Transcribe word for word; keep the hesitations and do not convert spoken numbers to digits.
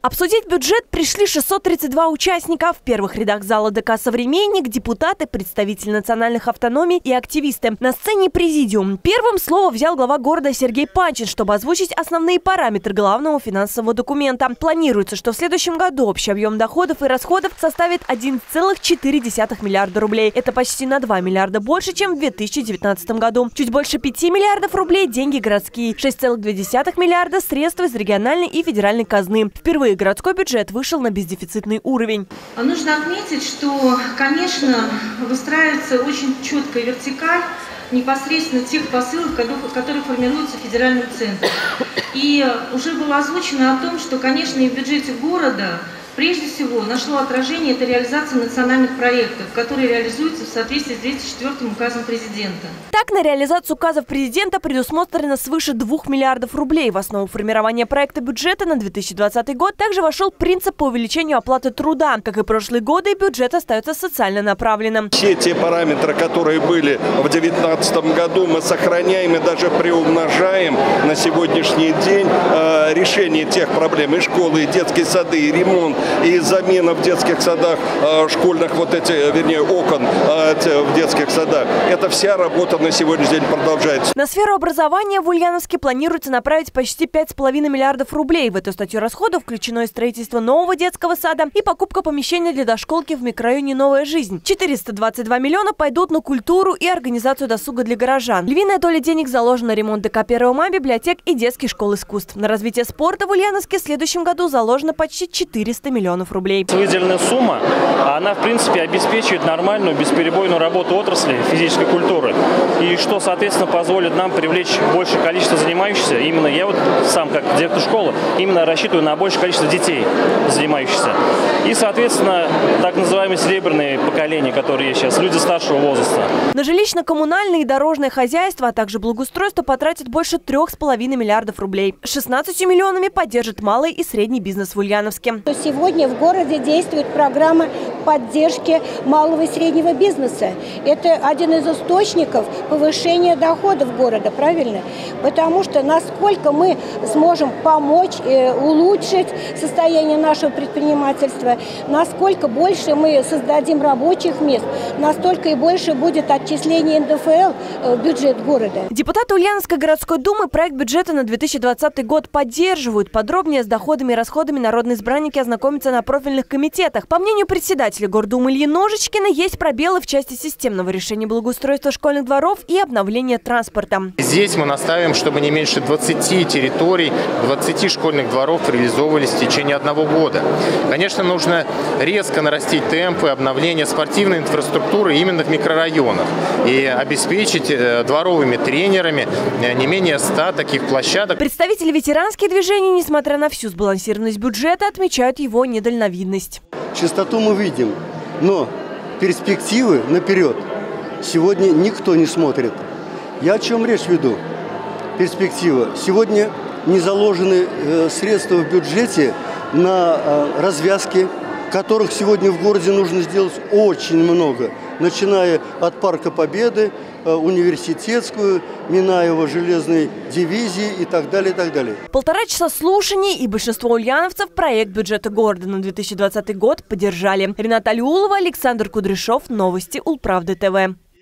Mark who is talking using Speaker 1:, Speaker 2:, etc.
Speaker 1: Обсудить бюджет пришли шестьсот тридцать два участника. В первых рядах зала ДК «Современник» депутаты, представители национальных автономий и активисты. На сцене президиум. Первым слово взял глава города Сергей Панчин, чтобы озвучить основные параметры главного финансового документа. Планируется, что в следующем году общий объем доходов и расходов составит один целых четыре десятых миллиарда рублей. Это почти на два миллиарда больше, чем в две тысячи девятнадцатом году. Чуть больше пяти миллиардов рублей – деньги городские. шесть целых две десятых миллиарда – средства из региональной и федеральной казны. Впервые городской бюджет вышел на бездефицитный уровень.
Speaker 2: Нужно отметить, что, конечно, выстраивается очень четкая вертикаль непосредственно тех посылов, которые формируются федеральным центром. И уже было озвучено о том, что, конечно, и в бюджете города прежде всего нашло отражение это реализация национальных проектов, которые реализуются в соответствии с двести четвёртым указом президента.
Speaker 1: Так, на реализацию указов президента предусмотрено свыше двух миллиардов рублей. В основу формирования проекта бюджета на две тысячи двадцатый год также вошел принцип по увеличению оплаты труда. Как и прошлые годы, бюджет остается социально направленным.
Speaker 3: Все те параметры, которые были в две тысячи девятнадцатом году, мы сохраняем и даже приумножаем на сегодняшний день э, решение тех проблем. И школы, и детские сады, и ремонт, и замена в детских садах э, школьных, вот эти, вернее, окон э, в детских садах. Это вся работа на сегодняшний день продолжается.
Speaker 1: На сферу образования в Ульяновске планируется направить почти пять с половиной миллиардов рублей. В эту статью расходов включено и строительство нового детского сада, и покупка помещения для дошколки в микрорайоне «Новая жизнь». четыреста двадцать два миллиона пойдут на культуру и организацию досуга для горожан. Львиная доля денег заложена на ремонт ДК «Первого мая», библиотек и детских школ искусств. На развитие спорта в Ульяновске в следующем году заложено почти четыреста миллионов рублей.
Speaker 4: Выделенная сумма, она в принципе обеспечивает нормальную, бесперебойную работу отрасли физической культуры. И что, соответственно, позволит нам привлечь большее количество занимающихся. Именно я вот сам, как директор школы, именно рассчитываю на большее количество детей, занимающихся. И, соответственно, так называемые серебряные поколения, которые есть сейчас, люди старшего возраста.
Speaker 1: На жилищно-коммунальное и дорожное хозяйство, а также благоустройство потратят больше трех с половиной миллиардов рублей. шестнадцатью миллионами поддержит малый и средний бизнес в Ульяновске.
Speaker 5: Сегодня в городе действует программа поддержки малого и среднего бизнеса. Это один из источников повышения доходов города, правильно? Потому что насколько мы сможем помочь, э, улучшить состояние нашего предпринимательства, насколько больше мы создадим рабочих мест, настолько и больше будет отчисление эн дэ эф эл в бюджет города.
Speaker 1: Депутаты Ульяновской городской думы проект бюджета на две тысячи двадцатый год поддерживают. Подробнее с доходами и расходами народные избранники ознакомятся на профильных комитетах. По мнению председателя Гордумы Ильи Ножичкина, есть пробелы в части системного решения благоустройства школьных дворов и обновления транспорта.
Speaker 6: Здесь мы настаиваем, чтобы не меньше двадцати территорий, двадцати школьных дворов реализовывались в течение одного года. Конечно, нужно резко нарастить темпы обновления спортивной инфраструктуры именно в микрорайонах и обеспечить дворовыми тренерами не менее ста таких площадок.
Speaker 1: Представители ветеранских движений, несмотря на всю сбалансированность бюджета, отмечают его недальновидность.
Speaker 7: Частоту мы видим, но перспективы наперед сегодня никто не смотрит. Я о чем речь веду? Перспектива. Сегодня не заложены э, средства в бюджете на э, развязки, которых сегодня в городе нужно сделать очень много. Начиная от Парка Победы, э, Университетскую, Минаева, Железной дивизии и так далее, и так далее.
Speaker 1: Полтора часа слушаний, и большинство ульяновцев проект бюджета города на две тысячи двадцатый год поддержали. Рената Алиулова, Александр Кудряшов. Новости Улправды ТВ.